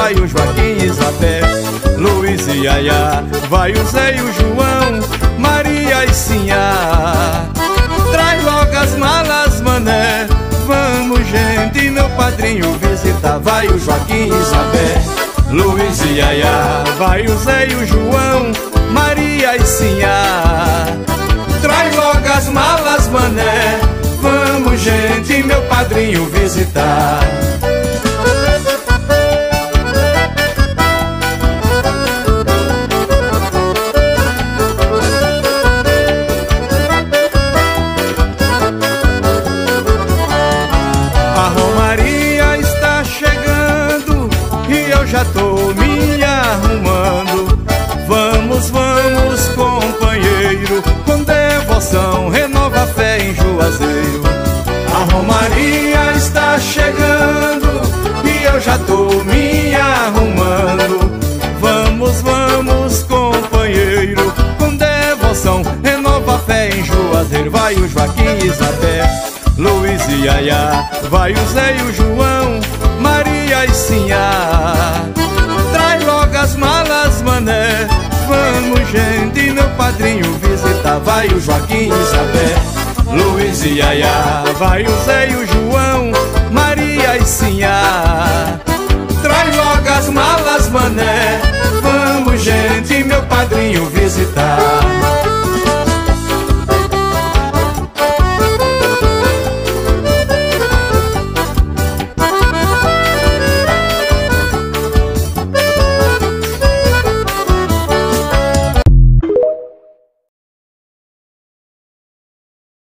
vai o Joaquim e Isabé, Luiz e Yaya, vai o Zé e o João, Maria e Sinhá. Traz logo as malas, mané, vamos gente, meu padrinho visitar. Vai o Joaquim e Isabé, Luiz e Yaya, vai o Zé e o João, Maria e Sinhá. Traz logo as malas, mané, vamos gente, meu padrinho visitar. A romaria está chegando e eu já tô me arrumando. Vamos, vamos, companheiro, com devoção renova a fé em Juazeiro. A romaria está chegando e eu já tô me arrumando. Vamos, vamos, companheiro, com devoção renova a fé em Juazeiro. Vai o Joaquim e Isabé, Luiz e Yaya, vai o Zé e o João, Maria e Sinhá. Traz logo as malas, mané, vamos gente, meu padrinho visitar. Vai o Joaquim e Isabé, Luiz e Yaya, vai o Zé e o João, Maria e Sinhá. Traz logo as malas, mané, vamos gente, meu padrinho visitar.